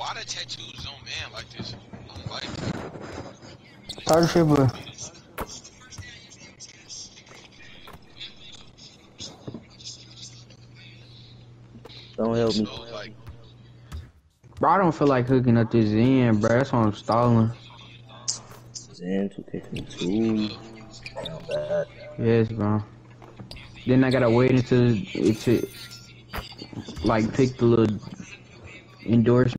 why the tattoos on man like this? I don't like that. Start the shit, bro. Don't help me. So, like, Bro, I don't feel like hooking up this Zen, bro. That's why I'm stalling. Zen 2K22. Damn bad. Yes, bro. Then I gotta wait until it to like pick the little endorsement.